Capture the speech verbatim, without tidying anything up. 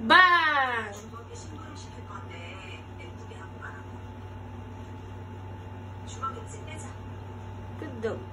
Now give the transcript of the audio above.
빵! 주먹에 심부름 시킬 건데 예쁘게 하고 가라고. 주먹 음식 빼자. 끝.